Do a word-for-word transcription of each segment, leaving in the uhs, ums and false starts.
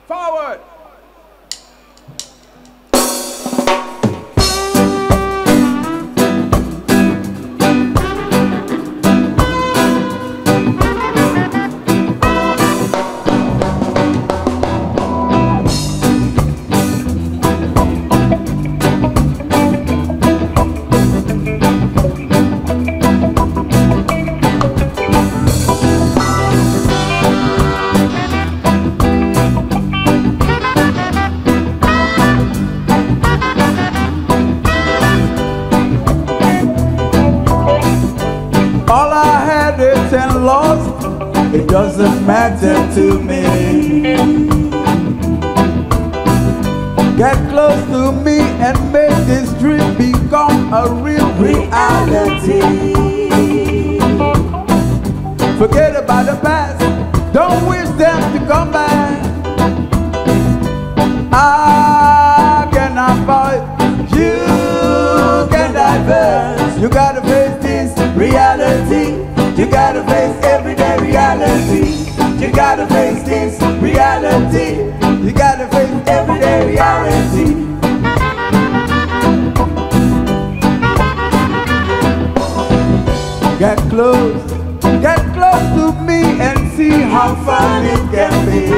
Forward. And lost, it doesn't matter to me. Get close to me and make this dream become a real reality. Forget about the past, don't wish them to come back. I can avoid, you can diverse. You gotta face this reality. You gotta face everyday reality. You gotta face this reality. You gotta face everyday reality. Get close, get close to me and see how fun it can be.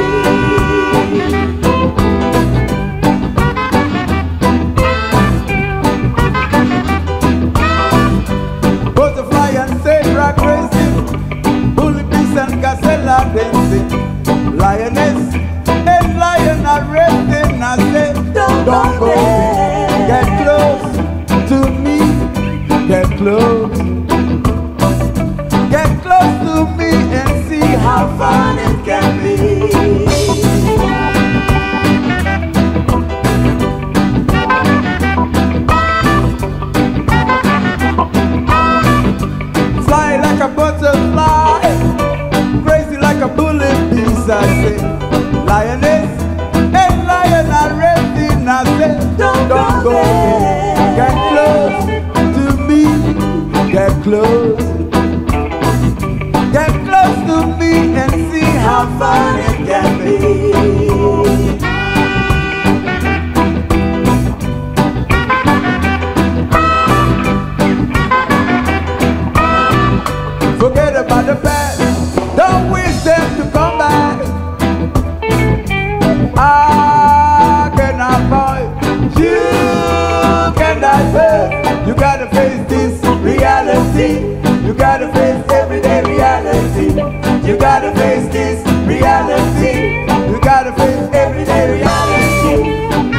Butterfly and zebra racing, bully beast and gazelle dancing, lioness and lion are resting. I say, don't, don't go there. Get close to me, get close, get close to me and see how fun it can be. Fly like a butterfly, crazy like a bullet beast. I say, lioness and lion are resting. I say, don't, don't go there. Get close to me, get close, get close to me and see how fun it can be. Forget about the past, don't wish them to come back. I can avoid, you can divert. You gotta face this reality. You gotta face everyday reality. You gotta face this reality. You gotta face everyday reality.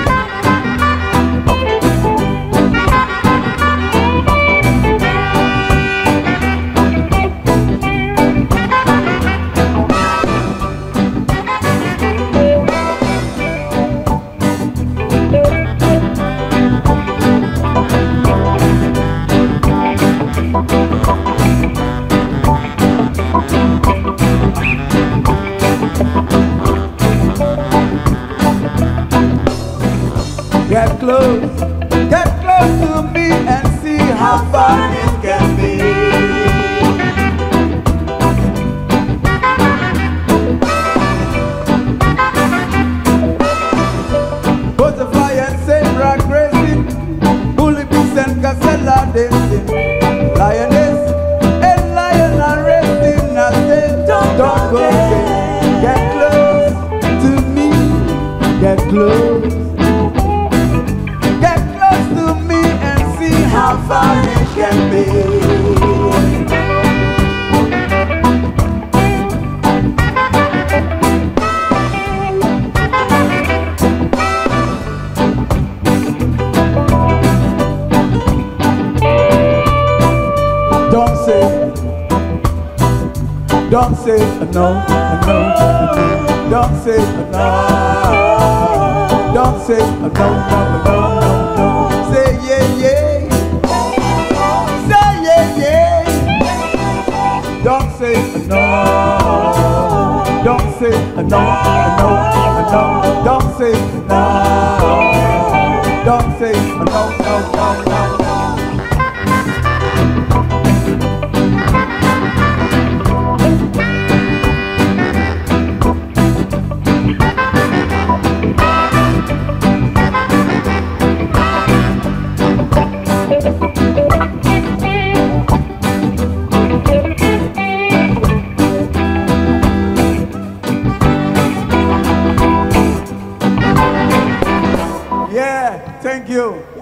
Get close, get close to me and see how fun it can be. Butterfly and zebra grazing, bully beast and gazelle dancing, lioness and lion are resting. I say, don't, don't go there. Get close to me, get close, how fun it can be. Don't say, don't say no, no, no. Don't say no. Don't say no, no, no, no, no. Say yeah, yeah. Don't say no, don't say no, no, no, don't say no, don't say no, no, no, no. Thank you.